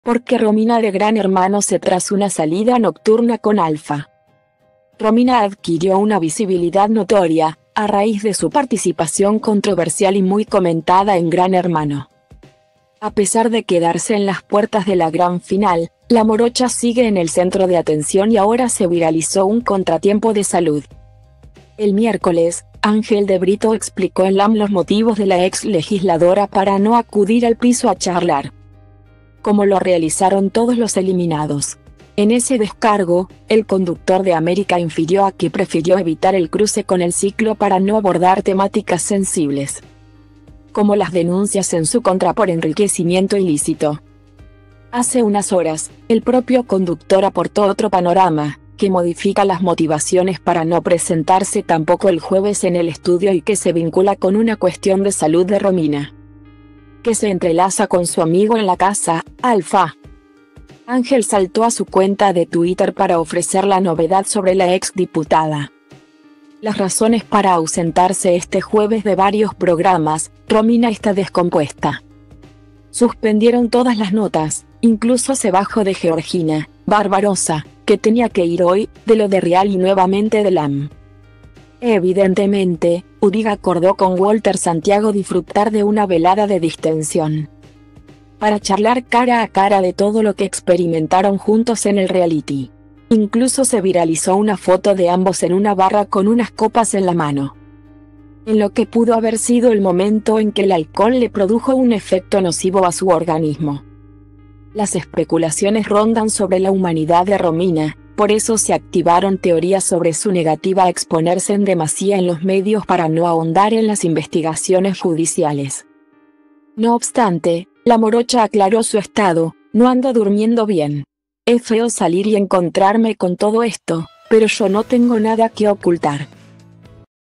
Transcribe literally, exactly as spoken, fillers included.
Porque Romina de Gran Hermano se tras una salida nocturna con Alfa. Romina adquirió una visibilidad notoria, a raíz de su participación controversial y muy comentada en Gran Hermano. A pesar de quedarse en las puertas de la gran final, la morocha sigue en el centro de atención y ahora se viralizó un contratiempo de salud. El miércoles, Ángel de Brito explicó en LAM los motivos de la ex legisladora para no acudir al piso a charlar, como lo realizaron todos los eliminados. En ese descargo, el conductor de América infirió a que prefirió evitar el cruce con el ciclo para no abordar temáticas sensibles, como las denuncias en su contra por enriquecimiento ilícito. Hace unas horas, el propio conductor aportó otro panorama, que modifica las motivaciones para no presentarse tampoco el jueves en el estudio y que se vincula con una cuestión de salud de Romina, que se entrelaza con su amigo en la casa, Alfa. Ángel saltó a su cuenta de Twitter para ofrecer la novedad sobre la exdiputada. Las razones para ausentarse este jueves de varios programas: Romina está descompuesta. Suspendieron todas las notas, incluso se bajó de Georgina Barbarosa, que tenía que ir hoy, de lo de Real y nuevamente de LAM. Evidentemente, Uriga acordó con Walter Santiago disfrutar de una velada de distensión, para charlar cara a cara de todo lo que experimentaron juntos en el reality. Incluso se viralizó una foto de ambos en una barra con unas copas en la mano, en lo que pudo haber sido el momento en que el alcohol le produjo un efecto nocivo a su organismo. Las especulaciones rondan sobre la humanidad de Romina, por eso se activaron teorías sobre su negativa a exponerse en demasía en los medios para no ahondar en las investigaciones judiciales. No obstante, la morocha aclaró su estado: no ando durmiendo bien. Es feo salir y encontrarme con todo esto, pero yo no tengo nada que ocultar.